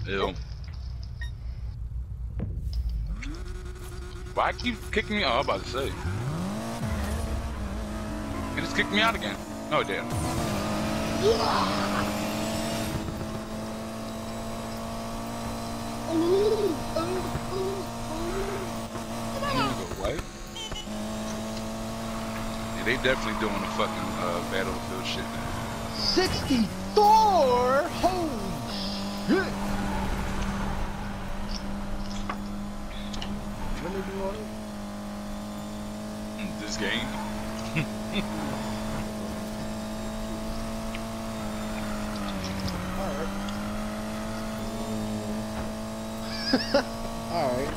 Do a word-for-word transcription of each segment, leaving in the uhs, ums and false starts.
Ew. Why keep kicking me? Oh, I'm about to say. It just kicked me out again. Oh, damn. What? Yeah, they definitely doing the fucking uh, Battlefield shit now. sixty-four? Holy shit! When did you order? This game. Alright. Alright.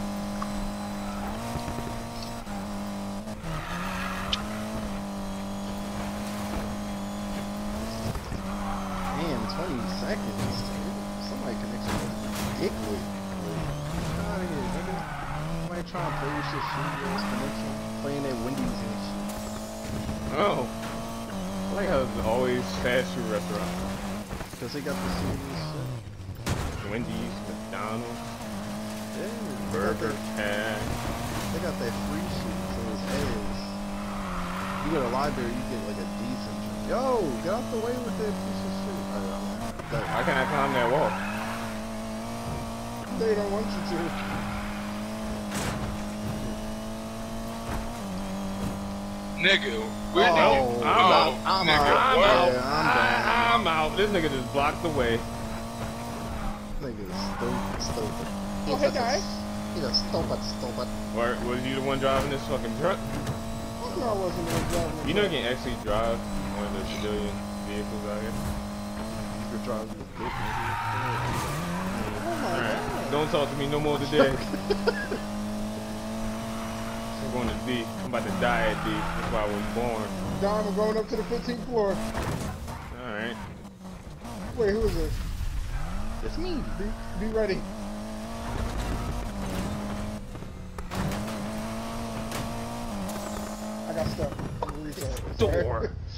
Damn, twenty seconds. Somebody connection was ridiculous. Get out of here, nigga. Somebody trying to play this shit, shit, this connection. Playing at Wendy's and shit. Oh. I like how it's always fast food restaurants. Cause they got the serious shit. Wendy's, McDonald's, Yeah, Burger King. They got that free shit, so it's ass. You go to the library, you get like a decent drink. Yo, get out the way with that piece of shit. Alright, I'm Why can't I climb that wall? They don't want you to. Nigga, Oh, where I'm oh, out. I'm nigga, out. what? Yeah, I'm done. I, I'm out. This nigga just blocked the way. Nigga, stupid, stupid. Oh, hey guys. He's a stupid, stupid. Or was you the one driving this fucking truck? Fuck no, I wasn't the one driving. You know you can actually drive one of the civilian vehicles out here. You could drive your dick, nigga. Oh my Alright, god. don't talk to me no more today. I'm going to D. I'm about to die at D. That's why I was born. Dom, we're going up to the fifteenth floor. Alright. Wait, who is this? It's me. Be, be ready. I got stuff. I'm gonna reset. Door.